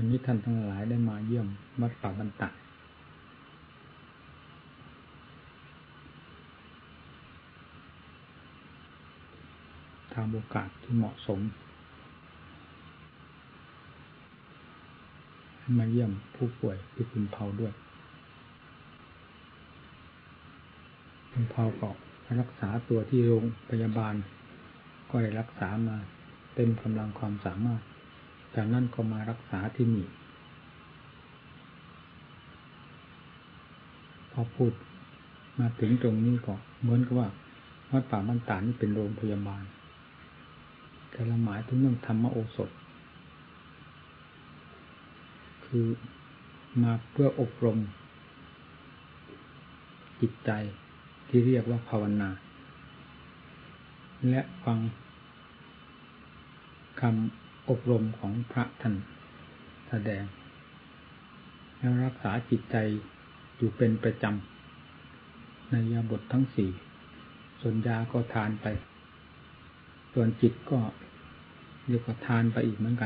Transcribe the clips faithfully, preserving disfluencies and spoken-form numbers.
วันนี้ท่านทั้งหลายได้มาเยี่ยมวัดป่าบันตะตามโอกาสที่เหมาะสมมาเยี่ยมผู้ป่วยที่คุณเผาด้วยคุณเผาก็รักษาตัวที่โรงพยาบาลก็ได้รักษามาเต็มกำลังความสามารถจากนั้นก็มารักษาที่นี่พอพูดมาถึงตรงนี้ก็เหมือนกับว่าวัดป่าบ้านตาดนี่เป็นโรงพยาบาลแต่ละหมายถึงเรื่องธรรมโอสถคือมาเพื่ออบรมจิตใจที่เรียกว่าภาวนาและฟังคำอบรมของพระท่านแสดงแล้วรักษาจิตใจอยู่เป็นประจำในอิริยาบถทั้งสี่ส่วนยาก็ทานไปส่วนจิตก็เรียกว่าทานไปอีกเหมือนกัน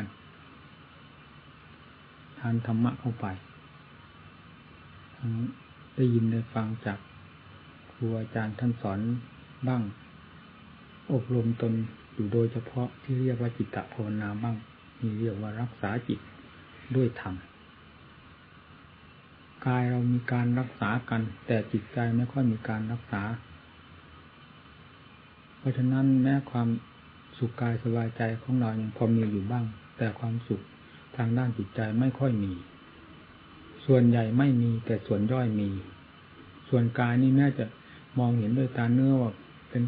ทานธรรมะเข้าไปทั้งได้ยินได้ฟังจากครูอาจารย์ท่านสอนบ้างอบรมตนอยู่โดยเฉพาะที่เรียกว่าจิตตภาวนาบ้างนี่เรียกว่ารักษาจิตด้วยธรรมกายเรามีการรักษากันแต่จิตใจไม่ค่อยมีการรักษาเพราะฉะนั้นแม้ความสุขกายสบายใจของเรายังพอมีอยู่บ้างแต่ความสุขทางด้านจิตใจไม่ค่อยมีส่วนใหญ่ไม่มีแต่ส่วนย่อยมีส่วนกายนี่แม้จะมองเห็นด้วยตาเนื้อว่าเป็น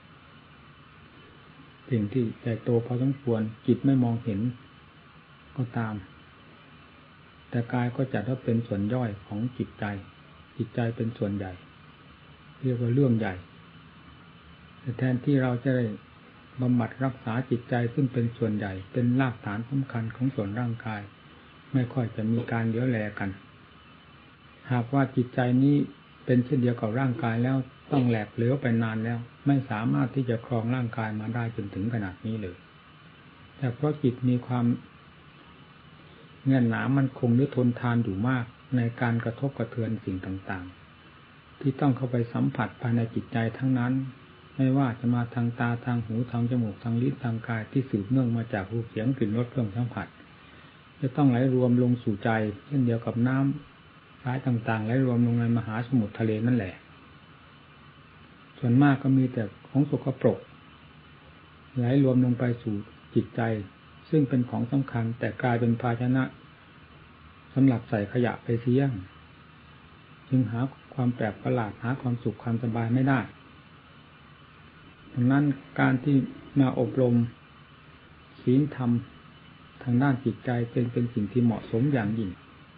สิ่งที่ใหญ่โตพอสมควรจิตไม่มองเห็นก็ตามแต่กายก็จัดว่าเป็นส่วนย่อยของจิตใจจิตใจเป็นส่วนใหญ่เรียกว่าเรื่องใหญ่แต่แทนที่เราจะได้บำบัดรักษาจิตใจซึ่งเป็นส่วนใหญ่เป็นรากฐานสำคัญของส่วนร่างกายไม่ค่อยจะมีการเลี้ยวแลกันหากว่าจิตใจนี้เป็นเช่นเดียวกับร่างกายแล้วต้องแหลกเหลวไปนานแล้วไม่สามารถที่จะครองร่างกายมาได้จนถึงขนาดนี้เลยแต่เพราะจิตมีความแน่นหนามันคงหรือทนทานอยู่มากในการกระทบกระเทือนสิ่งต่างๆที่ต้องเข้าไปสัมผัสภายในจิตใจทั้งนั้นไม่ว่าจะมาทางตาทางหูทางจมูกทางลิ้นทางกายที่สืบเนื่องมาจากรูปเสียงกลิ่นรสเครื่องสัมผัสจะต้องไหลรวมลงสู่ใจเช่นเดียวกับน้ำสายต่างๆไหลรวมลงในมหาสมุทรทะเลนั่นแหละส่วนมากก็มีแต่ของสกปรกไหลรวมลงไปสู่จิตใจซึ่งเป็นของสำคัญแต่กลายเป็นภาชนะสำหรับใส่ขยะไปเสียจึงหาความแปลกประหลาดหาความสุขความสบายไม่ได้ดังนั้นการที่มาอบรมศีลธรรมทางด้านจิตใจเป็นเป็นสิ่งที่เหมาะสมอย่างยิ่ง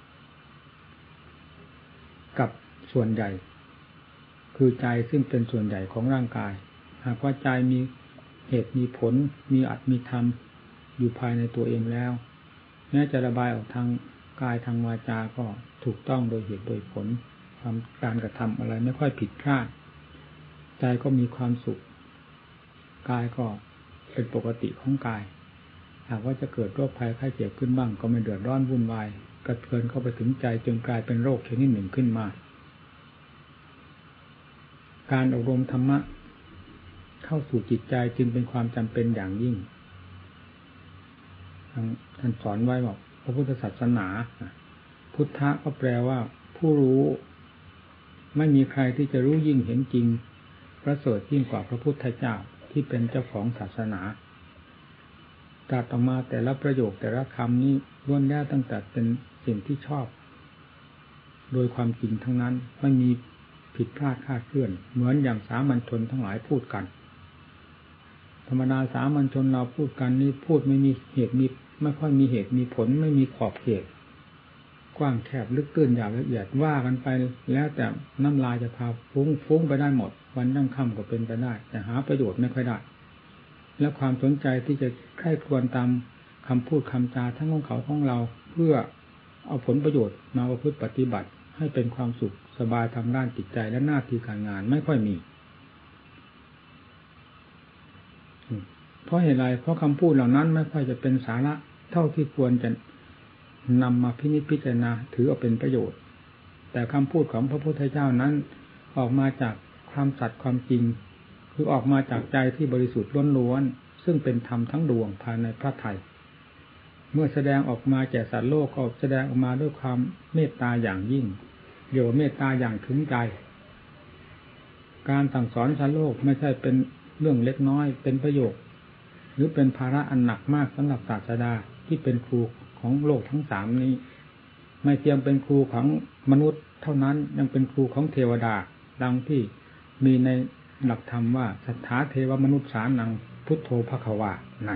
กับส่วนใหญ่คือใจซึ่งเป็นส่วนใหญ่ของร่างกายหากว่าใจมีเหตุมีผลมีอัตมีธรรมอยู่ภายในตัวเองแล้วแม้จะระบายออกทางกายทางวาจาก็ถูกต้องโดยเหตุโดยผลความการกระทำอะไรไม่ค่อยผิดพลาดใจก็มีความสุขกายก็เป็นปกติของกายหากว่าจะเกิดโรคภัยไข้เจ็บขึ้นบ้างก็ไม่เดือดร้อนวุ่นวายกระเทือนเข้าไปถึงใจจนกลายเป็นโรคชนิดหนึ่งขึ้นมาการอบรมธรรมะเข้าสู่จิตใจจึงเป็นความจำเป็นอย่างยิ่งท่านสอนไว้บอกพระพุทธศาสนาพุทธะก็แปลว่าผู้รู้ไม่มีใครที่จะรู้ยิ่งเห็นจริงประเสริฐยิ่งกว่าพระพุทธเจ้าที่เป็นเจ้าของศาสนาตรัสออกมาแต่ละประโยคแต่ละคำนี้ล้วนแล้วตั้งแต่เป็นสิ่งที่ชอบโดยความจริงทั้งนั้นไม่มีผิดพลาดคลาดเคลื่อนเหมือนอย่างสามัญชนทั้งหลายพูดกันธรรมดาสามัญชนเราพูดกันนี่พูดไม่มีเหตุมีไม่ค่อยมีเหตุมีผลไม่มีขอบเขตกว้างแคบลึกตื้นยาวละเอียดว่ากันไปแล้วแต่น้ำลายจะพาฟุ้งฟุ้งไปได้หมดวันยั่งค่ำก็เป็นไปได้แต่หาประโยชน์ไม่ค่อยได้และความสนใจที่จะใคร่ครวญตามคำพูดคำจาทั้งของเขาของเราเพื่อเอาผลประโยชน์มาประพฤติปฏิบัติให้เป็นความสุขสบายทางด้านจิตใจและหน้าที่การงานไม่ค่อยมีเพราะเหตุไรเพราะคำพูดเหล่านั้นไม่ค่อยจะเป็นสาระเท่าที่ควรจะนำมาพินิจพิจารณาถือเอาเป็นประโยชน์แต่คำพูดของพระพุทธเจ้านั้นออกมาจากความสัตย์ความจริงคือออกมาจากใจที่บริสุทธิ์ล้วนๆซึ่งเป็นธรรมทั้งดวงภายในพระทัยเมื่อแสดงออกมาแก่สัตว์โลกก็แสดงออกมาด้วยความเมตตาอย่างยิ่งเรียกว่าเมตตาอย่างถึงใจการสั่งสอนสัตว์โลกไม่ใช่เป็นเรื่องเล็กน้อยเป็นประโยชน์หรือเป็นภาระอันหนักมากสำหรับศาสดาที่เป็นครูของโลกทั้งสามนี้ไม่เพียงเป็นครูของมนุษย์เท่านั้นยังเป็นครูของเทวดาดังที่มีในหลักธรรมว่าสัทธาเทวมนุษย์สานังพุทโธภควานั่น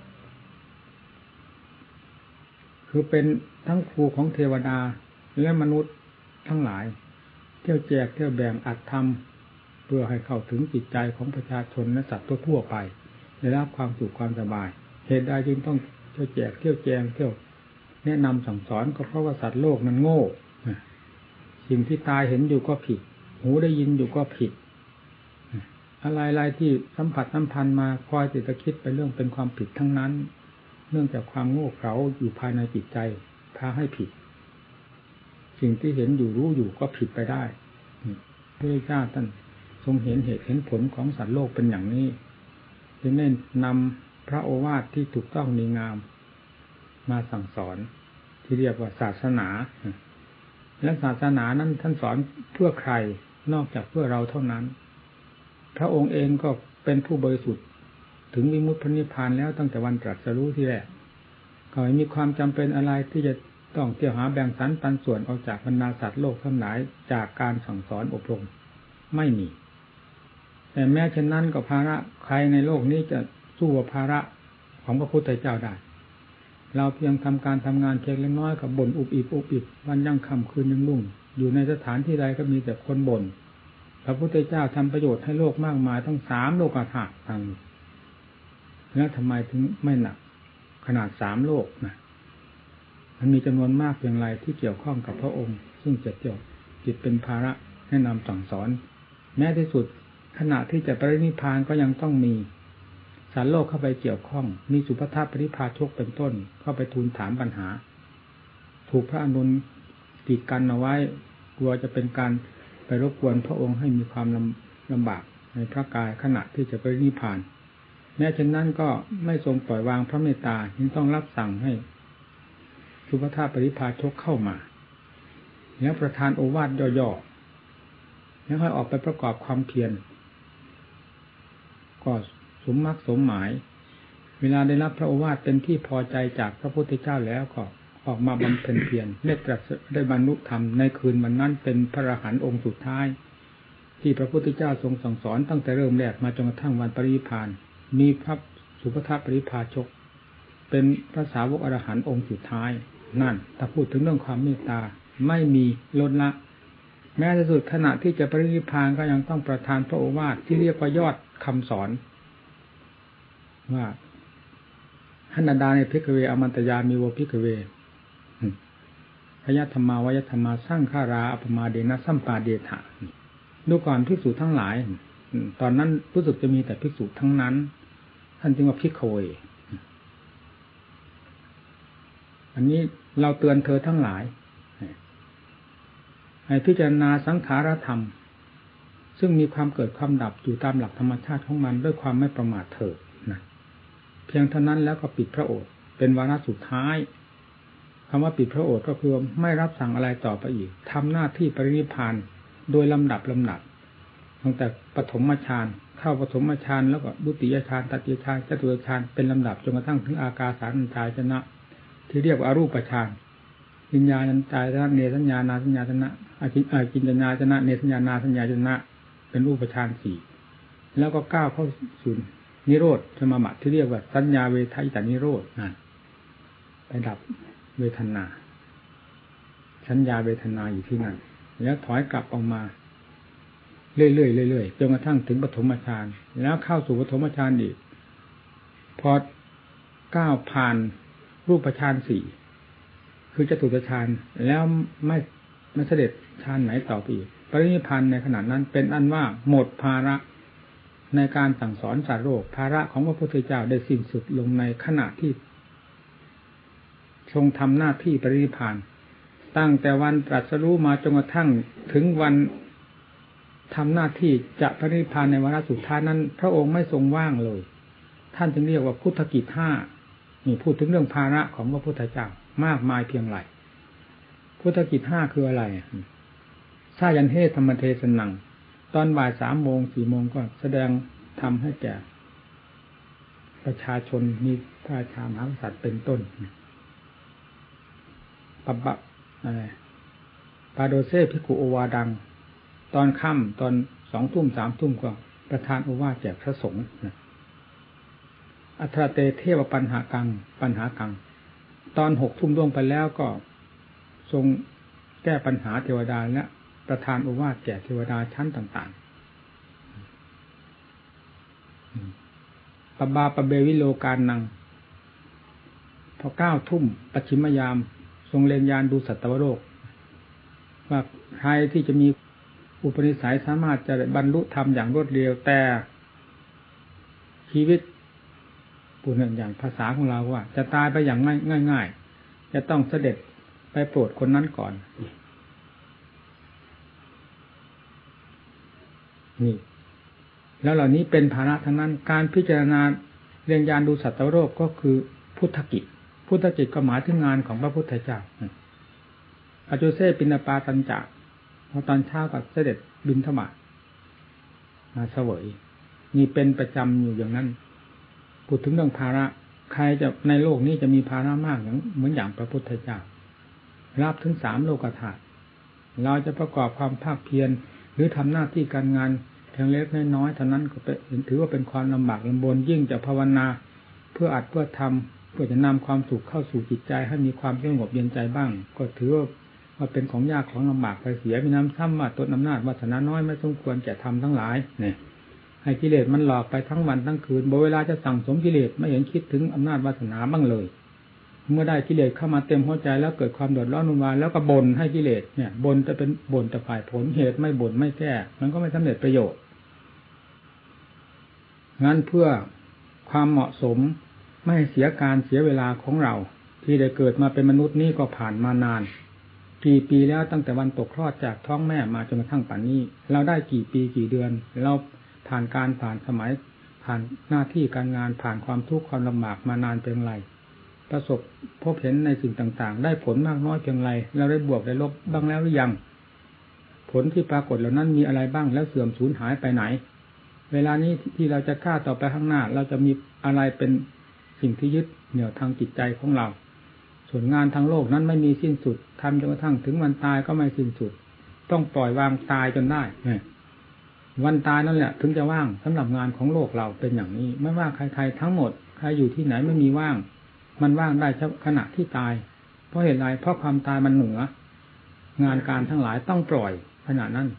คือเป็นทั้งครูของเทวดาและมนุษย์ทั้งหลายเที่ยวแจกเที่ยวแบ่งอัดทำเพื่อให้เข้าถึงจิตใจของประชาชนและสัตว์ทั่วไปได้รับความสุขความสบายเหตุใดจึงต้องเที่ยวแจกเที่ยวแจงเที่ยวแนะนำสั่งสอนก็เพราะว่าสัตว์โลกนั้นโง่สิ่งที่ตาเห็นอยู่ก็ผิดหูได้ยินอยู่ก็ผิดอะไรๆที่สัมผัสสัมพันธ์มาคอยติดตะคิดไปเรื่องเป็นความผิดทั้งนั้นเนื่องจากความโง่เขลาอยู่ภายในจิตใจพาให้ผิดสิ่งที่เห็นอยู่รู้อยู่ก็ผิดไปได้พระเจ้าท่านทรงเห็นเหตุเห็นผลของสัตว์โลกเป็นอย่างนี้จึงได้นำพระโอวาทที่ถูกต้องดีงามมาสั่งสอนที่เรียกว่าศาสนาและศาสนานั้นท่านสอนเพื่อใครนอกจากเพื่อเราเท่านั้นพระองค์เองก็เป็นผู้บริสุทธิ์ถึงวิมุตติพระนิพพานแล้วตั้งแต่วันตรัสรู้ที่แรกก็ไม่มีความจำเป็นอะไรที่จะต้องเที่ยวหาแบ่งสรรปันส่วนออกจากบรรดาสัตว์โลกทั้งหลายจากการสั่งสอนอบรมไม่มีแต่แม้เช่นนั้นก็ภาระใครในโลกนี้จะสู้กับภาระของพระพุทธเจ้าได้เราเพียงทำการทำงานเพียงเล็กน้อยกับบ่นอุบอิบอุบอิบวันยังค่ำคืนยังรุ่งอยู่ในสถานที่ใดก็มีแต่คนบ่นพระพุทธเจ้าทำประโยชน์ให้โลกมากมายทั้งสามโลกธาตุทั้งแล้วทำไมถึงไม่หนักขนาดสามโลกนะมันมีจำนวนมากเพียงไรที่เกี่ยวข้องกับพระองค์ซึ่งจะเกี่ยวจิตเป็นภาระแนะนำสั่งสอนแม้ที่สุดขณะที่จะปรินิพพานก็ยังต้องมีสารโลกเข้าไปเกี่ยวข้องมีสุภทัพปริภาชกเป็นต้นเข้าไปทูลถามปัญหาถูกพระอนุนกีดกันเอาไว้กลัวจะเป็นการไปรบกวนพระองค์ให้มีความลำลำบากในพระกายขณะที่จะปรินิพพานแม้เช่นนั้นก็ไม่ทรงปล่อยวางพระเมตตาจึงต้องรับสั่งให้สุภทัพปริภาชกเข้ามาแล้วประทานโอวาทย่อๆแล้วให้ออกไปประกอบความเพียรก็สมมรรคสมหมายเวลาได้รับพระโอวาทเป็นที่พอใจจากพระพุทธเจ้าแล้วก็ออกมาบำเพ็ญเพียรได้ตรัสได้บรรลุธรรมในคืนวันนั้นเป็นพระอรหันต์องค์สุดท้ายที่พระพุทธเจ้าทรงสั่งสอนตั้งแต่เริ่มแรกมาจนกระทั่งวันปรินิพพานมีพระสุภทัพปริภาชกเป็นพระสาวกอรหันต์องค์สุดท้ายนั่นถ้าพูดถึงเรื่องความเมตตาไม่มีลดละแม้ที่สุดขณะที่จะปรินิพพานก็ยังต้องประทานพระโอวาทที่เรียกว่ายอดคำสอนว่าหันดาในภิกขเวอมันตยามีโวภิกขเวพยธรรมาวยธรรมาสร้างฆาราอัปมาเดนะสัมปาเดถะดูก่อนภิกษุทั้งหลายตอนนั้นรู้สึกจะมีแต่ภิกษุทั้งนั้นท่านจึงว่าภิกขเวอันนี้เราเตือนเธอทั้งหลายให้พิจารณาสังขารธรรมซึ่งมีความเกิดความดับอยู่ตามหลักธรรมชาติของมันด้วยความไม่ประมาทเถิดนะเพียงเท่านั้นแล้วก็ปิดพระโอษฐ์เป็นวาระสุดท้ายคำว่าปิดพระโอษฐ์ก็คือไม่รับสั่งอะไรต่อไปอีกทำหน้าที่ปรินิพพานโดยลำดับลำดับตั้งแต่ปฐมฌานเข้าปฐมฌานแล้วก็ดุติยฌานตติยฌานจตุตฌานเป็นลำดับจนกระทั่งถึงอากาสานัญจายตนะที่เรียกว่าอรูปฌานวิญญาณัญจายตนะเนสัญญานาสัญญาตนะอาจิอาจินญาตนะเนสัญญานาสัญญาตนะเป็นรูปฌานสี่แล้วก็ก้าวเข้าสู่นิโรธสมาบัติที่เรียกว่าสัญญาเวทายตานิโรธนั่นไปดับเวทนาสัญญาเวทนาอยู่ที่นั่นแล้วถอยกลับออกมาเรื่อยๆเรื่อยๆจนกระทั่งถึงปฐมฌานแล้วเข้าสู่ปฐมฌานอีกพอก้าวผ่านรูปฌานสี่คือจตุตฌานแล้วไม่ไม่เสด็จฌานไหนต่อไปอีกปรินิพพานในขณะนั้นเป็นอันว่าหมดภาระในการสั่งสอนสัตว์โลกภาระของพระพุทธเจ้าได้สิ้นสุดลงในขณะที่ทรงทำหน้าที่ปรินิพพานตั้งแต่วันตรัสรู้มาจนกระทั่งถึงวันทำหน้าที่จะปรินิพพานในวาระสุดท้ายนั้นพระองค์ไม่ทรงว่างเลยท่านจึงเรียกว่าพุทธกิจห้านี่พูดถึงเรื่องภาระของพระพุทธเจ้ามากมายเพียงไรพุทธกิจห้าคืออะไรสายันเทธรรมเทศนังตอนบ่ายสามโมงสี่โมงก็แสดงธรรมให้แก่ประชาชนมีพระราชามหากษัตริย์เป็นต้นปับบะอะไรปาโดเซภิกขุโอวาดังตอนค่ำตอนสองทุ่มสามทุ่มก็ประทานโอวาทแก่พระสงฆ์อัตถเตเทวปัญหากังปัญหากังตอนหกทุ่มล่วงไปแล้วก็ทรงแก้ปัญหาเทวดาและประทานโอวาทแก่เทวดาชั้นต่างๆปบาปเบวิโลกานังพอเก้าทุ่มปัจฉิมยามทรงเล็งยานดูสัตวโลกว่าใครที่จะมีอุปนิสัยสามารถจะบรรลุธรรมอย่างรวดเร็วแต่ชีวิตพูดอย่างภาษาของเราว่าจะตายไปอย่างง่ายๆจะต้องเสด็จไปโปรดคนนั้นก่อนนี่แล้วเหล่านี้เป็นภาระทั้งนั้นการพิจารณาเรียนญาณดูสัตวโลกก็คือพุทธกิจพุทธกิจก็หมายถึงงานของพระพุทธเจ้าอโจเซปิณปาตัญจะพอตอนเช้าก็เสด็จบิณฑบาตมาเสวยนี่เป็นประจำอยู่อย่างนั้นพูดถึงเรื่องภาระใครจะในโลกนี้จะมีภาระมากอย่างเหมือนอย่างพระพุทธเจ้ารับถึงสามโลกธาตุเราจะประกอบความภาคเพียรหรือทำหน้าที่การงานเพียงเล็กน้อยเท่านั้นก็เป็นถือว่าเป็นความลำบากลำบนยิ่งจะภาวนาเพื่ออัดเพื่อทำเพื่อจะนำความสุขเข้าสู่จิตใจให้มีความสงบเย็นใจบ้างก็ถือว่าว่าเป็นของยากของลำบากไปเสียมีน้ำซ้ำว่าตนอำนาจวาสนาน้อยไม่สมควรแก่ทำทั้งหลายเนี่ยให้กิเลสมันหลอกไปทั้งวันทั้งคืนเวลาจะสั่งสมกิเลสไม่เห็นคิดถึงอำนาจวาสนาบ้างเลยเมื่อได้กิเลสเข้ามาเต็มหัวใจแล้วเกิดความเดือดร้อนวุ่นวายแล้วก็บ่นให้กิเลสเนี่ยบ่นจะเป็นบ่นแต่ฝ่ายผลเหตุไม่บ่นไม่แก้มันก็ไม่สำเร็จประโยชน์งั้นเพื่อความเหมาะสมไม่ให้เสียการเสียเวลาของเราที่ได้เกิดมาเป็นมนุษย์นี่ก็ผ่านมานานกี่ปีแล้วตั้งแต่วันตกคลอดจากท้องแม่มาจนกระทั่งป่านนี้เราได้กี่ปีกี่เดือนเราผ่านการผ่านสมัยผ่านหน้าที่การงานผ่านความทุกข์ความลำบากมานานเป็นไรประสบพบเห็นในสิ่งต่างๆได้ผลมากน้อยเพียงไรเราได้บวกได้ลบบ้างแล้วหรือยังผลที่ปรากฏเหล่านั้นมีอะไรบ้างแล้วเสื่อมสูญหายไปไหนเวลานี้ที่เราจะก้าวต่อไปข้างหน้าเราจะมีอะไรเป็นสิ่งที่ยึดเหนี่ยวทางจิตใจของเราส่วนงานทางโลกนั้นไม่มีสิ้นสุดทำจนกระทั่งถึงวันตายก็ไม่สิ้นสุดต้องปล่อยวางตายจนได้วันตายนั่นแหละถึงจะว่างสำหรับงานของโลกเราเป็นอย่างนี้ไม่ว่าใครๆทั้งหมดใครอยู่ที่ไหนไม่มีว่างมันว่างได้เฉพาะขณะที่ตายเพราะเหตุไรเพราะความตายมันเหนืองานการทั้งหลายต้องปล่อยขณะนั้น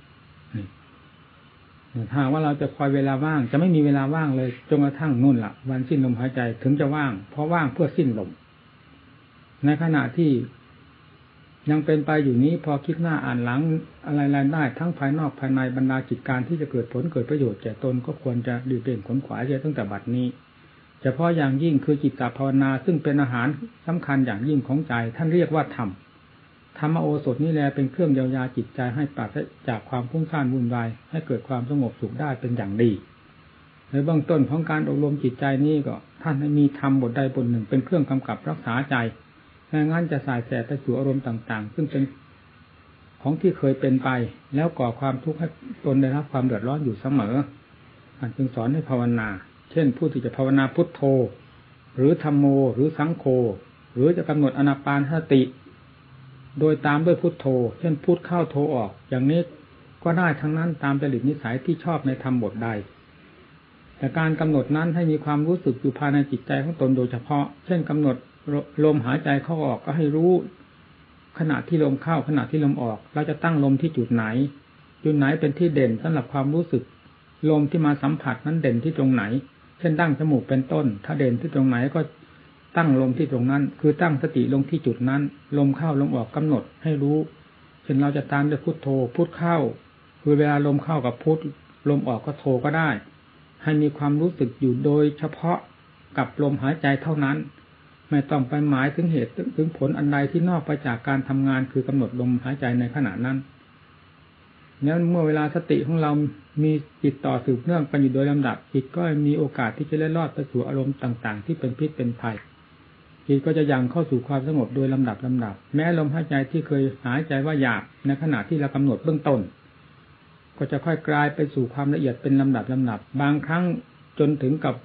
ถ้าว่าเราจะคอยเวลาว่างจะไม่มีเวลาว่างเลยจนกระทั่งนู่นล่ะวันสิ้นลมหายใจถึงจะว่างเพราะว่างเพื่อสิ้นลมในขณะที่ยังเป็นไปอยู่นี้พอคิดหน้าอ่านหลังอะไรๆได้ทั้งภายนอกภายในบรรดากิจการที่จะเกิดผลเกิดประโยชน์แก่ตนก็ควรจะรีบเร่งขนขวายเสียตั้งแต่บัดนี้เฉพาะอย่างยิ่งคือจิตตภาวนาซึ่งเป็นอาหารสำคัญอย่างยิ่งของใจท่านเรียกว่าธรรมธรรมโอสถนี่แหละเป็นเครื่องเยียวยาจิตใจให้ปราศจากความฟุ้งซ่านวุ่นวายให้เกิดความสงบสุขได้เป็นอย่างดีในเบื้องต้นของการอบรมจิตใจนี้ก็ท่านให้มีธรรมบทใดบทหนึ่งเป็นเครื่องกำกับรักษาใจไม่งั้นจะสายแสไปสู่อารมณ์ต่างๆซึ่งเป็นของที่เคยเป็นไปแล้วก่อความทุกข์ให้ตนได้รับความเดือดร้อนอยู่เสมอท่านจึงสอนให้ภาวนาเช่นผู้ที่จะภาวนาพุทโธหรือธัมโมหรือสังโฆหรือจะกำหนดอานาปานสติโดยตามด้วยพุทโธเช่นพุทเข้าโธออกอย่างนี้ก็ได้ทั้งนั้นตามจริตนิสัยที่ชอบในธรรมบทใดแต่การกำหนดนั้นให้มีความรู้สึกอยู่ภายในจิตใจของตนโดยเฉพาะเช่นกำหนดลมหายใจเข้าออกก็ให้รู้ขณะที่ลมเข้าขณะที่ลมออกเราจะตั้งลมที่จุดไหนจุดไหนเป็นที่เด่นสำหรับความรู้สึกลมที่มาสัมผัสนั้นเด่นที่ตรงไหนเช่นดั้งจมูกเป็นต้นถ้าเด่นที่ตรงไหนก็ตั้งลมที่ตรงนั้นคือตั้งสติลงที่จุดนั้นลมเข้าลมออกกำหนดให้รู้เช่นเราจะตามด้วยพุทโธพุทเข้าคือเวลาลมเข้ากับพุทลมออกก็โธก็ได้ให้มีความรู้สึกอยู่โดยเฉพาะกับลมหายใจเท่านั้นไม่ต้องไปหมายถึงเหตุถึงผลอันใดที่นอกไปจากการทำงานคือกำหนดลมหายใจในขณะนั้นนั้นเมื่อเวลาสติของเรามีจิตต่อสืบเนื่องกันอยู่โดยลำดับจิตก็มีโอกาสที่จะเล็ดลอดไปสู่อารมณ์ต่างๆที่เป็นพิษเป็นภัยจิตก็จะยังเข้าสู่ความสงบโดยลำดับลำดับแม้ลมหายใจที่เคยหายใจว่าหยาบในขณะที่เรากำหนดเบื้องต้นก็จะค่อยกลายไปสู่ความละเอียดเป็นลำดับลำดับบางครั้งจนถึงกับ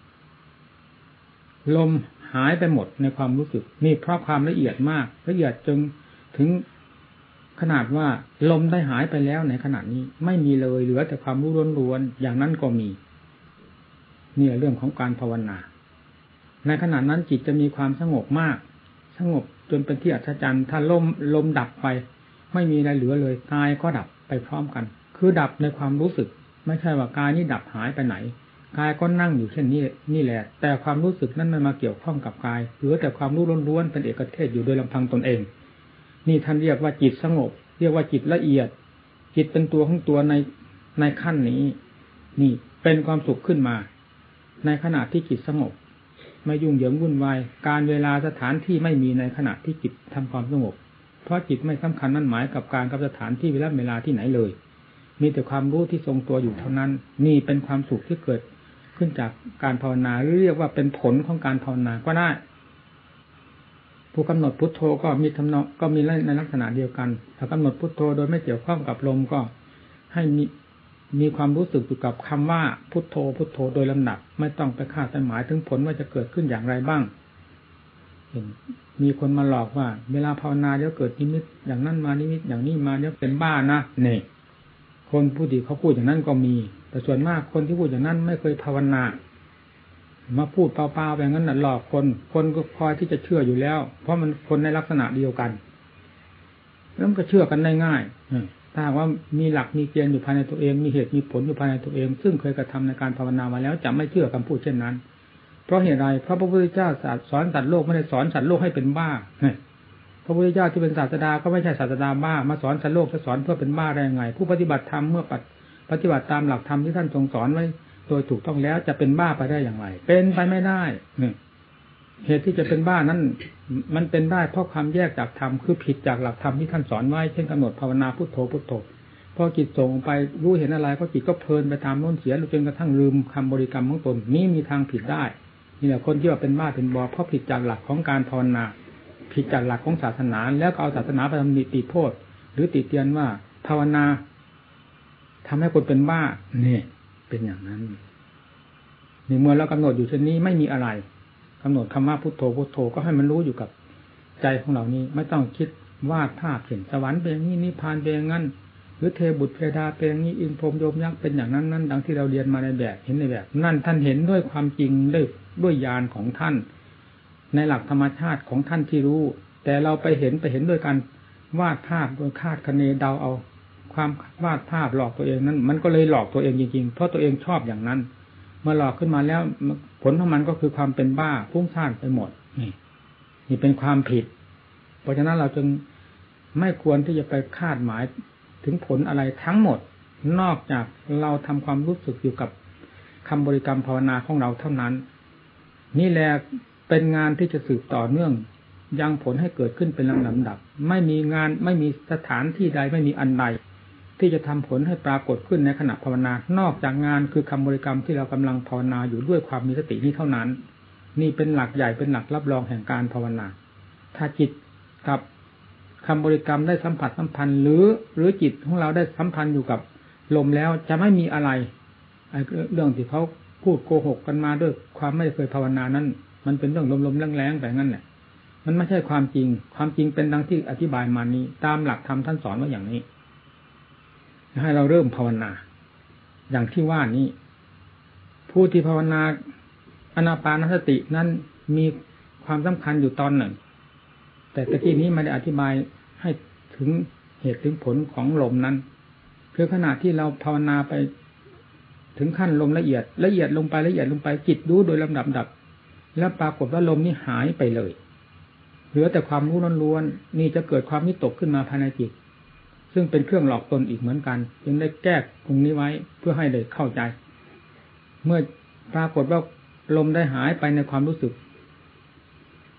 ลมหายไปหมดในความรู้สึกนี่เพราะความละเอียดมากละเอียดจนถึงขนาดว่าลมได้หายไปแล้วในขณะนี้ไม่มีเลยเหลือแต่ความรู้ล้วนๆอย่างนั้นก็มีนี่เรื่องของการภาวนาในขณะนั้นจิตจะมีความสงบมากสงบจนเป็นที่อัศจรรย์ถ้าลมลมดับไปไม่มีอะไรเหลือเลยกายก็ดับไปพร้อมกันคือดับในความรู้สึกไม่ใช่ว่ากายนี้ดับหายไปไหนกายก็นั่งอยู่เช่นนี้นี่แหละแต่ความรู้สึกนั้นมันมาเกี่ยวข้องกับกายเหลือแต่ความรู้ล้วนๆเป็นเอกเทศอยู่โดยลำพังตนเองนี่ท่านเรียกว่าจิตสงบเรียกว่าจิตละเอียดจิตเป็นตัวของตัวในในขั้นนี้นี่เป็นความสุขขึ้นมาในขณะที่จิตสงบไม่ยุ่งเหยิงวุ่นวายการเวลาสถานที่ไม่มีในขณะที่จิตทำความสงบเพราะจิตไม่สำคัญมั่นหมายกับการกับสถานที่เวลาเวลาที่ไหนเลยมีแต่ความรู้ที่ทรงตัวอยู่เท่านั้นนี่เป็นความสุขที่เกิดขึ้นจากการภาวนาหรือเรียกว่าเป็นผลของการภาวนาก็ได้ผู้กำหนดพุทโธก็มีทำนองก็มีในลักษณะเดียวกันถ้ากำหนดพุทโธโดยไม่เกี่ยวข้องกับลมก็ให้มีมีความรู้สึกอยู่กับคำว่าพุทโธพุทโธโดยลำดับไม่ต้องไปคาดหมายถึงผลว่าจะเกิดขึ้นอย่างไรบ้างเห็นมีคนมาหลอกว่าเวลาภาวนาเดี๋ยวเกิดนิมิตอย่างนั้นมานิมิตอย่างนี้มาเดี๋ยวเป็นบ้านะเนี่ยคนผู้ที่เขาพูดอย่างนั้นก็มีแต่ส่วนมากคนที่พูดอย่างนั้นไม่เคยภาวนามาพูดเปล่าๆแบบนั้นน่ะหลอกคนคนก็คอยที่จะเชื่ออยู่แล้วเพราะมันคนในลักษณะเดียวกันแล้วมันก็เชื่อกันได้ง่ายถ้าว่ามีหลักมีเกณฑ์อยู่ภายในตัวเองมีเหตุมีผลอยู่ภายในตัวเองซึ่งเคยกระทำในการภาวนามาแล้วจะไม่เชื่อคำพูดเช่นนั้นเพราะเหตุใดเพราะพระพุทธเจ้าสอนสัตว์โลกไม่ได้สอนสัตว์โลกให้เป็นบ้าพระพุทธเจ้าที่เป็นศาสดาก็ไม่ใช่ศาสดาบ้ามาสอนสัตว์โลกจะสอนเพื่อเป็นบ้าได้ยังไงผู้ปฏิบัติธรรมเมื่อปฏิบัติตามหลักธรรมที่ท่านทรงสอนไว้โดยถูกต้องแล้วจะเป็นบ้าไปได้อย่างไรเป็นไปไม่ได้เหตุที่จะเป็นบ้านั้นมันเป็นได้เพราะความแยกจากธรรมคือผิดจากหลักธรรมที่ท่านสอนไว้เช่นกำหนดภาวนาพุทโธพุทโธพอจิตส่งไปรู้เห็นอะไรก็จิตก็เพลินไปตามโน้นเสียจนกระทั่งลืมคำบริกรรมของตนนี้มีทางผิดได้นี่แหละคนที่ว่าเป็นบ้าเป็นบอเพราะผิดจากหลักของการภาวนาผิดจากหลักของศาสนาแล้วก็เอาศาสนาไปทำนิติโทษหรือติเตียนว่าภาวนาทำให้คนเป็นบ้าเนี่ยเป็นอย่างนั้นนี่เมื่อเรากำหนดอยู่เช่นนี้ไม่มีอะไรกำหนดคำว่าพุทโธพุทโธก็ให้มันรู้อยู่กับใจของเรานี้ไม่ต้องคิดวาดภาพเห็นสวรรค์เป็นอย่างนี้นิพพานเป็นอย่างนั้นหรือเทบุตรเพดาเป็นอย่างนี้อินพรหมโยมยักษ์เป็นอย่างนั้นนั่นดังที่เราเรียนมาในแบบเห็นในแบบนั่นท่านเห็นด้วยความจริงด้วยด้วยญาณของท่านในหลักธรรมชาติของท่านที่รู้แต่เราไปเห็นไปเห็นด้วยการวาดภาพโดยคาดคะเนเดาเอาความวาดภาพหลอกตัวเองนั้นมันก็เลยหลอกตัวเองจริงๆเพราะตัวเองชอบอย่างนั้นเมื่อหลอกขึ้นมาแล้วผลของมันก็คือความเป็นบ้าพุ่งซ่านไปหมดนี่นี่เป็นความผิดเพราะฉะนั้นเราจึงไม่ควรที่จะไปคาดหมายถึงผลอะไรทั้งหมดนอกจากเราทำความรู้สึกอยู่กับคำบริกรรมภาวนาของเราเท่านั้นนี่แหละเป็นงานที่จะสืบต่อเนื่องยังผลให้เกิดขึ้นเป็นลำดับไม่มีงานไม่มีสถานที่ใดไม่มีอันใดที่จะทำผลให้ปรากฏขึ้นในขณะภาวนานอกจากงานคือคำบริกรรมที่เรากำลังภาวนาอยู่ด้วยความมีสตินี้เท่านั้นนี่เป็นหลักใหญ่เป็นหลักรับรองแห่งการภาวนาถ้าจิตกับคำบริกรรมได้สัมผัสสัมพันธ์หรือหรือจิตของเราได้สัมพันธ์อยู่กับลมแล้วจะไม่มีอะไรเรื่องที่เขาพูดโกหกกันมาด้วยความไม่เคยภาวนานั้นมันเป็นเรื่องลมๆแรงๆแบบนั้นแหละมันไม่ใช่ความจริงความจริงเป็นดังที่อธิบายมานี้ตามหลักธรรมท่านสอนไว้อย่างนี้ให้เราเริ่มภาวนาอย่างที่ว่านี้ผู้ที่ภาวนาอานาปานสตินั้นมีความสำคัญอยู่ตอนหนึ่งแต่ตะกี้นี้ไม่ได้อธิบายให้ถึงเหตุถึงผลของลมนั้นคือขณะที่เราภาวนาไปถึงขั้นลมละเอียดละเอียดลงไปละเอียดลงไปจิตรู้โดยลำดับดับแล้วปรากฏว่าลมนี้หายไปเลยเหลือแต่ความรู้ล้วนๆนี่จะเกิดความวิตกขึ้นมาภายในจิตซึ่งเป็นเครื่องหลอกตนอีกเหมือนกันจึงได้แก้ตรงนี้ไว้เพื่อให้ได้เข้าใจเมื่อปรากฏว่าลมได้หายไปในความรู้สึก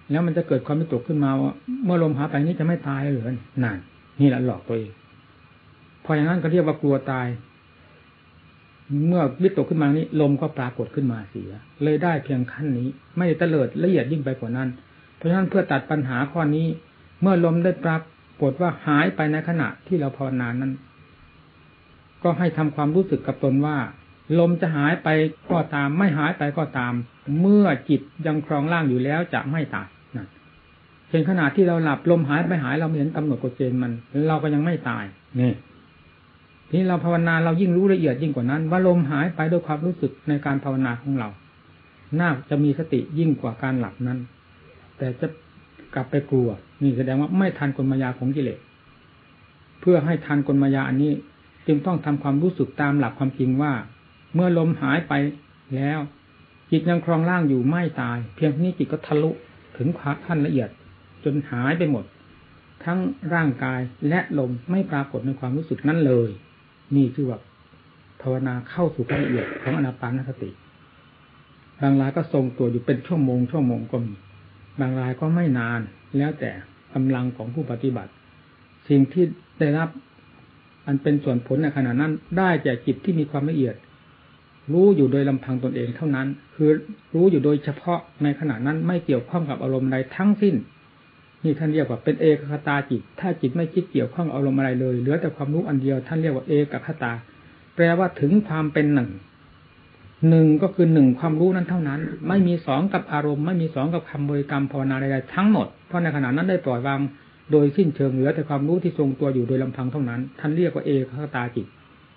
แล้วมันจะเกิดความวิตกขึ้นมาว่าเมื่อลมหายไปนี้จะไม่ตายหรือนั่นนี่แหละหลอกตัวเองพออย่างนั้นก็เรียกว่ากลัวตายเมื่อวิตกขึ้นมานี้ลมก็ปรากฏขึ้นมาเสียเลยได้เพียงขั้นนี้ไม่ได้เตลิดละเอียดยิ่งไปกว่านั้นเพราะฉะนั้นเพื่อตัดปัญหาข้อนี้เมื่อลมได้ปรากฏว่าหายไปในขณะที่เราภาวนานั้นก็ให้ทำความรู้สึกกับตนว่าลมจะหายไปก็ตามไม่หายไปก็ตามเมื่อจิตยังครองร่างอยู่แล้วจะไม่ตายนะเช่นขณะที่เราหลับลมหายไปหายเราเห็นกำหนดกฎเกณฑ์มันเราก็ยังไม่ตายนี่ทีนี้เราภาวนาเรายิ่งรู้ละเอียดยิ่งกว่านั้นว่าลมหายไปด้วยความรู้สึกในการภาวนาของเราน่าจะมีสติยิ่งกว่าการหลับนั้นแต่จะกลับไปกลัวนี่แสดงว่าไม่ทันกลมายาของกิเลสเพื่อให้ทันกลมายาอันนี้จึงต้องทำความรู้สึกตามหลักความจริงว่าเมื่อลมหายไปแล้วจิตยังครองร่างอยู่ไม่ตายเพียงนี้จิตก็ทะลุถึงขั้นละเอียดจนหายไปหมดทั้งร่างกายและลมไม่ปรากฏในความรู้สึกนั้นเลยนี่คือว่าภาวนาเข้าสู่ขั้นละเอียดของอานาปานสติบางรายก็ทรงตัวอยู่เป็นชั่วโมงชั่วโมงก็มีบางรายก็ไม่นานแล้วแต่กำลังของผู้ปฏิบัติสิ่งที่ได้รับอันเป็นส่วนผลในขณะนั้นได้แก่จิตที่มีความละเอียดรู้อยู่โดยลำพังตนเองเท่านั้นคือรู้อยู่โดยเฉพาะในขณะนั้นไม่เกี่ยวข้องกับอารมณ์ใดทั้งสิ้นนี่ท่านเรียกว่าเป็นเอกคตาจิตถ้าจิตไม่คิดเกี่ยวข้องอารมณ์อะไรเลยเหลือแต่ความรู้อันเดียวท่านเรียกว่าเอกคตาแปลว่าถึงความเป็นหนึ่งหนึ่งก็คือหนึ่งความรู้นั้นเท่านั้นไม่มีสองกับอารมณ์ไม่มีสองกับคำบริกรรมภาวนาใดๆทั้งหมดเพราะในขณะนั้นได้ปล่อยวางโดยสิ้นเชิงเหลือแต่ความรู้ที่ทรงตัวอยู่โดยลำพังเท่านั้นท่านเรียกว่าเอกคตาจิต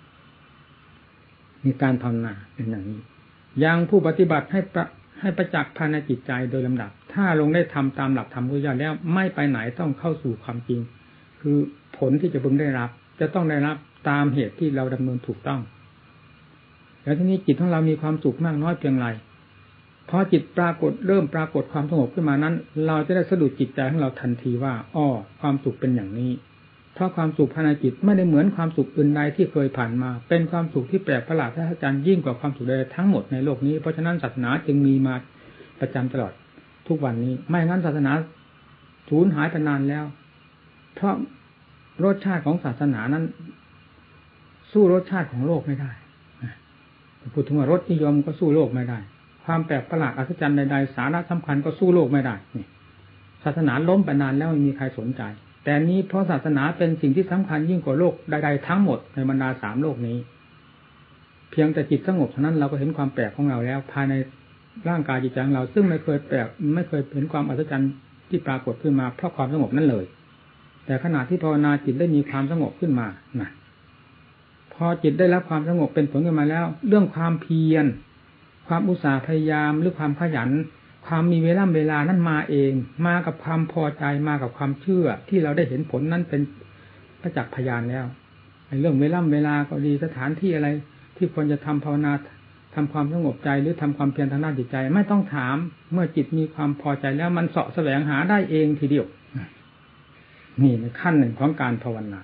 มีการภาวนาเป็นอย่างนี้ยังผู้ปฏิบัติให้ประให้ประจักษ์ภายในจิตใจโดยลำดับถ้าลงได้ทำตามหลักธรรมพุทธเจ้าแล้วไม่ไปไหนต้องเข้าสู่ความจริงคือผลที่จะพึงได้รับจะต้องได้รับตามเหตุที่เราดำเนินถูกต้องแล้วทีนี้จิตของเรามีความสุขมากน้อยเพียงไรพอจิตปรากฏเริ่มปรากฏความสงบขึ้นมานั้นเราจะได้สะดุดจิตใจของเราทันทีว่าอ้อความสุขเป็นอย่างนี้เพราะความสุขภายในจิตไม่ได้เหมือนความสุขอื่นใดที่เคยผ่านมาเป็นความสุขที่แปลกประหลาดท่าจารย์ยิ่งกว่าความสุขใดทั้งหมดในโลกนี้เพราะฉะนั้นศาสนาจึงมีมาประจำตลอดทุกวันนี้ไม่งั้นศาสนาสูญหายไปนานแล้วเพราะรสชาติของศาสนานั้นสู้รสชาติของโลกไม่ได้พูดถึงว่ารสนิยมก็สู้โลกไม่ได้ความแปลกประหลาดอัศจรรย์ใดๆสาระสำคัญก็สู้โลกไม่ได้นี่ศาสนาล้มไปนานแล้วไม่มีใครสนใจแต่นี้เพราะศาสนาเป็นสิ่งที่สำคัญยิ่งกว่าโลกใดๆทั้งหมดในบรรดาสามโลกนี้เพียงแต่จิตสงบเท่านั้นเราก็เห็นความแปลกของเราแล้วภายในร่างกายจิตใจของเราซึ่งไม่เคยแปลกไม่เคยเห็นความอัศจรรย์ที่ปรากฏขึ้นมาเพราะความสงบนั้นเลยแต่ขณะที่ภาวนาจิตได้มีความสงบขึ้นมานะพอจิตได้รับความสงบเป็นผลขึ้นมาแล้วเรื่องความเพียรความอุตสาห์พยายามหรือความขยันความมีเวลาเวลานั้นมาเองมากับความพอใจมากับความเชื่อที่เราได้เห็นผลนั้นเป็นประจักษ์พยานแล้วในเรื่องเวลาเวลาก็ดีสถานที่อะไรที่ควรจะทำภาวนาทำความสงบใจหรือทำความเพียรทางด้านจิตใจไม่ต้องถามเมื่อจิตมีความพอใจแล้วมันเสาะแสวงหาได้เองทีเดียวนี่ในขั้นหนึ่งของการภาวนา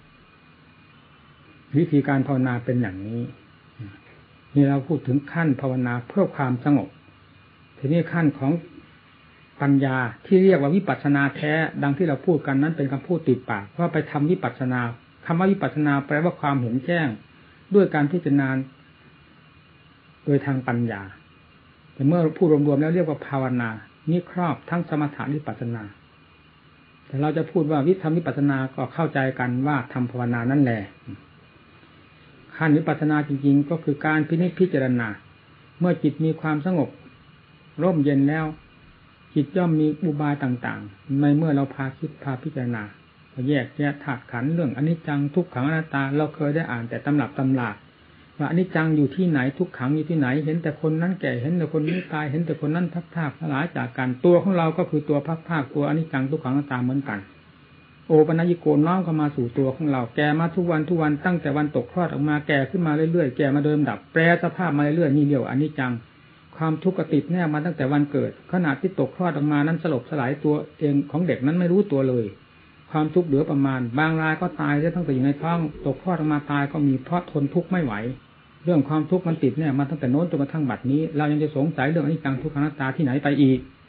วิธีการภาวนาเป็นอย่างนี้นี่เราพูดถึงขั้นภาวนาเพื่อความสงบทีนี้ขั้นของปัญญาที่เรียกว่าวิปัสสนาแท้ดังที่เราพูดกันนั้นเป็นคำพูดติดปากว่าไปทำวิปัสสนาคำว่าวิปัสสนาแปลว่าความเห็นแจ้งด้วยการพิจารณาโดยทางปัญญาแต่เมื่อพูดรวมๆแล้วเรียกว่าภาวนานี่ครอบทั้งสมถะวิปัสสนาแต่เราจะพูดว่าวิธรรมวิปัสสนาก็เข้าใจกันว่าทำภาวนานั่นแหละขั้นวิปัสสนาจริงๆก็คือการพินิจพิจารณาเมื่อจิตมีความสงบร่มเย็นแล้วจิตย่อมมีอุบายต่างๆในเมื่อเราพาคิดพาพิจารณาแยกแยะธาตุขันธ์เรื่องอนิจจังทุกขังอนัตตาเราเคยได้อ่านแต่ตำรับตำราว่าอนิจจังอยู่ที่ไหนทุกขังอยู่ที่ไหนเห็นแต่คนนั้นแก่เห็นแต่คนนี้ตายเห็นแต่คนนั้นพัดพรากสลายจากกันตัวของเราก็คือตัวพัดพรากตัวอนิจจังทุกขังอนัตตาเหมือนกันโอปัญญิโกน้อมเข้ามาสู่ตัวของเราแก่มาทุกวันทุกวันตั้งแต่วันตกคลอดออกมาแก่ขึ้นมาเรื่อยๆแก่มาโดยลำดับแปรสภาพมาเรื่อยๆนี่เรียกว่าอนิจจังความทุกข์ก็ติดแนบมาตั้งแต่วันเกิดขณะที่ตกคลอดออกมานั้นสลบสลายตัวเองของเด็กนั้นไม่รู้ตัวเลยความทุกข์เหลือประมาณบางรายก็ตายได้ตั้งแต่อยู่ในท้องตกคลอดออกมาตายก็มีเพราะทนทุกข์ไม่ไหวเรื่องความทุกข์มันติดเนี่ยมาตั้งแต่โน้นจนกระทั่งบัดนี้เรายังจะสงสัยเรื่องอนิจจังทุกขังอนัตตาที่ไหนไปอีก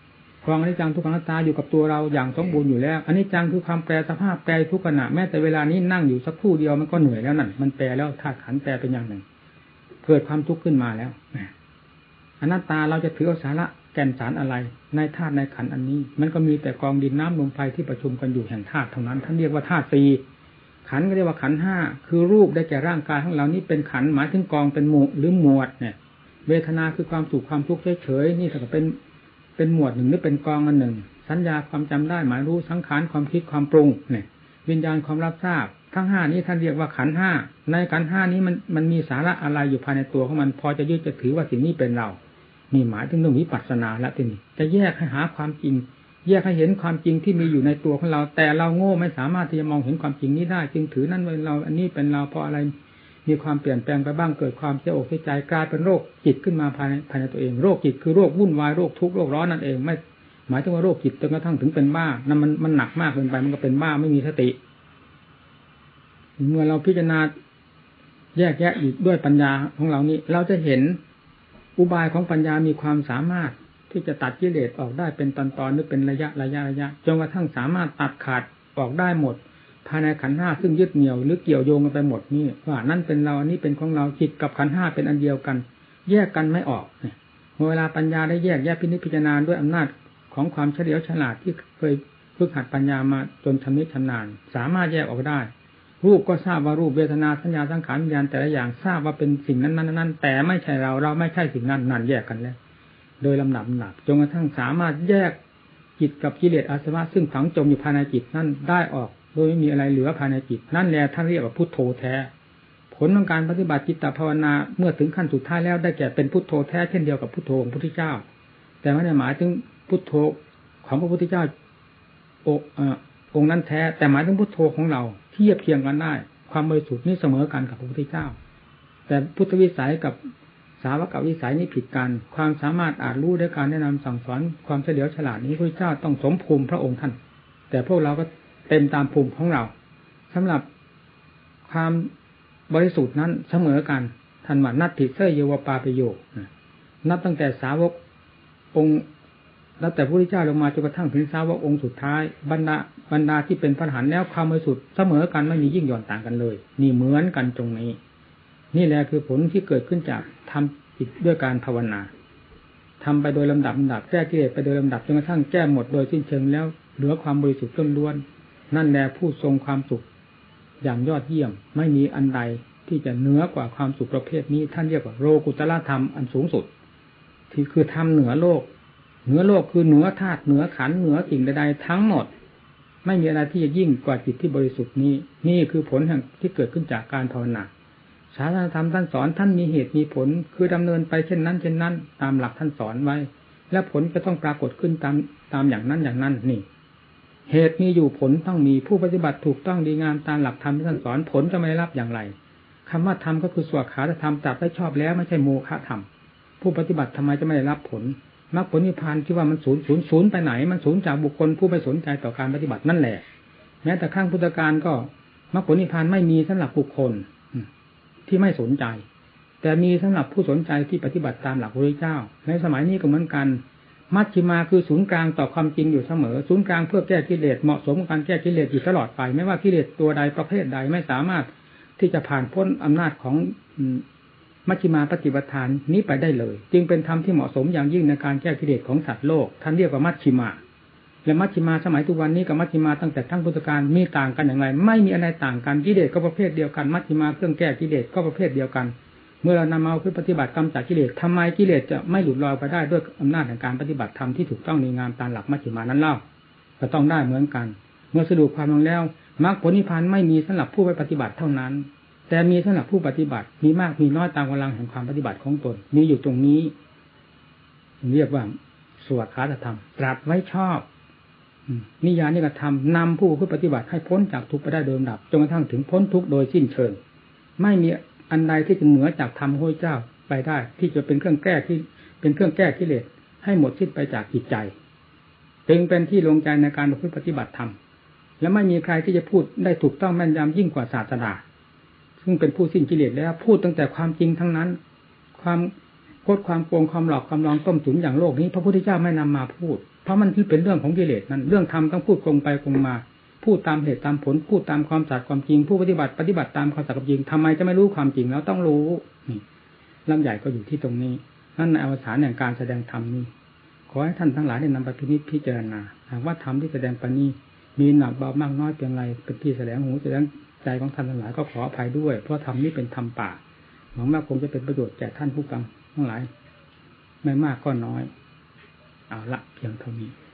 กองอนิจจังทุกขังอนัตตาอยู่กับตัวเราอย่างสมบูรณ์อยู่แล้วอนิจจังคือความแปรสภาพแปรทุกขณะแม้แต่เวลานี้นั่งอยู่สักครู่เดียวมันก็เหนื่อยแล้วนั่นมันแปรแล้วธาตุขันธ์แปรเป็นอย่างหนึ่งเกิดความทุกข์ขึ้นมาแล้วอนัตตาเราจะถือเอาสาระแก่นสารอะไรในธาตุในขันธ์อันนี้มันก็มีแต่กองดินน้ำลมไฟที่ประชุมกันอยู่แห่งธาตุเท่านั้นท่านเรียกว่าธาตุสี่ขันธ์ก็เรียกว่าขันธ์ห้าคือรูปได้แก่ร่างกายของเรานี้เป็นขันธ์หมายถึงกองเป็นหมู่หรือหมวดเนี่ยเวทนาคือความสุขความทุกข์เฉยๆนี่ถ้าเป็นเป็นหมวดหนึ่งหรือเป็นกองอันหนึ่งสัญญาความจำได้หมายรู้สังขารความคิดความปรุงเนี่ยวิญญาณความรับทราบทั้งห้านี้ท่านเรียกว่าขันธ์ห้าในขันธ์ห้านี้มันมันมีสาระอะไรอยู่ภายในตัวของมันพอจะยึดจะถือว่าสิ่งนี้เป็นเรานี่หมายถึงเรื่องวิปัสสนาและทีนี้จะแยกให้หาความจริงแยกให้เห็นความจริงที่มีอยู่ในตัวของเราแต่เราโง่ไม่สามารถที่จะมองเห็นความจริงนี้ได้จึงถือนั่นเป็นเราอันนี้เป็นเราเพราะอะไรมีความเปลี่ยนแปลงไปบ้างเกิดความเสียอกเสียใจกลายเป็นโรคจิตขึ้นมาภายในภายในตัวเองโรคจิตคือโรควุ่นวายโรคทุกข์โรคร้อนนั่นเองไม่หมายถึงว่าโรคจิตจนกระทั่งถึงเป็นบ้านั่นมันมันหนักมากเกินไปมันก็เป็นบ้าไม่มีสติเมื่อเราพิจารณาแยกแยะอีกด้วยปัญญาของเรานี้เราจะเห็นอุบายของปัญญามีความสามารถที่จะตัดกิเลสออกได้เป็นตอนๆหรือเป็นระยะระยะระยะจนกระทั่งสามารถตัดขาดออกได้หมดภายในขันธ์ห้าซึ่งยึดเหนี่ยวหรือเกี่ยวโยงกันไปหมดนี่ว่านั่นเป็นเราอันนี้เป็นของเราจิตกับขันธ์ห้าเป็นอันเดียวกันแยกกันไม่ออกเมื่อเวลาปัญญาได้แยกแยกพินิจพิจารณาด้วยอำนาจของความเฉลียวฉลาดที่เคยฝึกหัดปัญญามาจนชำนิชำนาญสามารถแยกออกได้รูปก็ทราบว่ารูปเวทนาสัญญาสังขารวิญญาณแต่ละอย่างทราบว่าเป็นสิ่งนั้นนั้นนั้นแต่ไม่ใช่เราเราไม่ใช่สิ่งนั้นนั่นแยกกันแล้วโดยลำดับลำดับจนกระทั่งสามารถแยกจิตกับกิเลสอาสวะซึ่งฝังจมอยู่ภายในจิตนั้นได้ออกโดยไม่มีอะไรเหลือภายในจิตนั่นแหละท่านเรียกว่าพุทโธแท้ผลของการปฏิบัติจิตตภาวนาเมื่อถึงขั้นสุดท้ายแล้วได้แก่เป็นพุทโธแท้เช่นเดียวกับพุทโธของพระพุทธเจ้าแต่ไม่ได้หมายถึงพุทโธของพระพุทธเจ้าองค์นั้นแท้แต่หมายถึงพุทโธของเราเทียบเคียงกันได้ความบริสุทธิ์นี่เสมอกันกับพระพุทธเจ้าแต่พุทธวิสัยกับสาวกวิสัยนี่ผิดกันความสามารถอาจรู้ด้วยการแนะนำสั่งสอนความเฉลียวฉลาดนี้พระพุทธเจ้าต้องสมภูมิพระองค์ท่านแต่พวกเราก็เต็มตามภูมิของเราสำหรับความบริสุทธิ์นั้นเสมอกันท่านว่านัตถิเสยเยวปาปโยคนับตั้งแต่สาวกองค์แล้วแต่พระพุทธเจ้าลงมาจนกระทั่งถึงสาวกองค์สุดท้ายบรรดาบรรดาที่เป็นพระอรหันต์แล้วความบริสุทธิ์เสมอกันไม่มียิ่งหย่อนต่างกันเลยนี่เหมือนกันตรงนี้นี่แหละคือผลที่เกิดขึ้นจากทำจิตด้วยการภาวนาทำไปโดยลำดับลำดับแก้กิเลสไปโดยลำดับจนกระทั่งแก้หมดโดยสิ้นเชิงแล้วเหลือความบริสุทธิ์ล้วนๆนั่นแหละผู้ทรงความสุขอย่างยอดเยี่ยมไม่มีอันใดที่จะเหนือกว่าความสุขประเภทนี้ท่านเรียกว่าโลกุตตรธรรมอันสูงสุดที่คือธรรมเหนือโลกเหนือโลกคือเหนือธาตุเหนือขันธ์เหนือสิ่งใดๆทั้งหมดไม่มีอะไรที่จะยิ่งกว่าจิตที่บริสุทธิ์นี้นี่คือผลแห่งที่เกิดขึ้นจากการภาวนาศาสนธรรมท่านสอนท่านมีเหตุมีผลคือดำเนินไปเช่นนั้นเช่นนั้นตามหลักท่านสอนไว้และผลจะต้องปรากฏขึ้นตามตามอย่างนั้นอย่างนั้นนี่เหตุมีอยู่ผลต้องมีผู้ปฏิบัติถูกต้องดีงามตามหลักธรรมที่ท่านสอนผลจะไม่ได้รับอย่างไรคำว่าธรรมก็คือสวขาธรรมตรัสได้ชอบแล้วไม่ใช่โมฆะธรรมผู้ปฏิบัติทำไมจะไม่ได้รับผลมรรคผลนิพพานที่ว่ามันศูนย์ศูนย์ศูนย์ไปไหนมันศูนย์จากบุคคลผู้ไม่สนใจต่อการปฏิบัตินั่นแหละแม้แต่ข้างพุทธการก็มรรคผลนิพพานไม่มีสำหรับบุคคลที่ไม่สนใจแต่มีสำหรับผู้สนใจที่ปฏิบัติตามหลักพระพุทธเจ้าในสมัยนี้ก็เหมือนกันมัชฌิมาคือศูนย์กลางต่อความจริงอยู่เสมอศูนย์กลางเพื่อแก้กิเลสเหมาะสมกับการแก้กิเลสอยู่ตลอดไปไม่ว่ากิเลสตัวใดประเภทใดไม่สามารถที่จะผ่านพ้นอำนาจของมัชฌิมาปฏิปทานนี้ไปได้เลยจึงเป็นธรรมที่เหมาะสมอย่างยิ่งในการแก้กิเลสของสัตว์โลกท่านเรียกว่ามัชฌิมาและมัชฌิมาสมัยทุกวันนี้กับมัชฌิมาตั้งแต่ทั้งพุทธกาลมีต่างกันอย่างไรไม่มีอะไรต่างกันกิเลสก็ประเภทเดียวกันมัชฌิมาเครื่องแก้กิเลสก็ประเภทเดียวกันเมื่อเรานำเอาขึ้นปฏิบัติกรรมจากกิเลสทำไมกิเลสจะไม่หลุดลอยไปได้ด้วยอำนาจแห่งการปฏิบัติธรรมที่ถูกต้องในงามตามหลักมัชฌิมานั้นเล่าก็ต้องได้เหมือนกันเมื่อสรุปความลงแล้วมรรคผลนิพพานไม่มีสำหรับผู้ไปปฏิบัติเท่านั้นแต่มีสำหรับผู้ปฏิบัติมีมากมีน้อยตามกำลังแห่งความปฏิบัติของตนมีอยู่ตรงนี้เรียกว่าสวขาธรรมตรัสไว้ชอบนิยานิกธรรมนำผู้ผู้ปฏิบัติให้พ้นจากทุกข์ไปได้โดยลำดับจนกระทั่งถึงพ้นทุกข์โดยสิ้นเชิงไม่มีอันใดที่จะเหนือจากธรรมของพระเจ้าไปได้ที่จะเป็นเครื่องแก้ที่เป็นเครื่องแก้กิเลสให้หมดสิ้นไปจากจิตใจจึงเป็นที่ลงใจในการปฏิบัติธรรมและไม่มีใครที่จะพูดได้ถูกต้องแม่นยำยิ่งกว่าศาสดาซึ่งเป็นผู้สิ้นกิเลสแล้วพูดตั้งแต่ความจริงทั้งนั้นความกดความโกงความหลอกความลองต้มตุ๋นอย่างโลกนี้พระพุทธเจ้าไม่นำมาพูดเพราะมันที่เป็นเรื่องของกิเลสนั้นเรื่องธรรมต้องพูดตรงไปตรงมาพูดตามเหตุตามผลพูดตามความสัตย์ความจริงผู้ปฏิบัติปฏิบัติตามความสัตย์ความจริงทำไมจะไม่รู้ความจริงแล้วต้องรู้นี่เรื่องใหญ่ก็อยู่ที่ตรงนี้นั่นในอวสานแห่งการแสดงธรรมนี้ขอให้ท่านทั้งหลายได้นำไปพินิจพิจารณาหากว่าธรรมที่แสดงไปนี้มีหนักเบามากน้อยเพียงไรเป็นที่แสดงหูแสดงใจของท่านทั้งหลายก็ขออภัยด้วยเพราะธรรมนี้เป็นธรรมป่าหวังว่าคงจะเป็นประโยชน์แก่ท่านผู้ฟังทั้งหลายไม่มากก็น้อยเอาละเพียงเท่านี้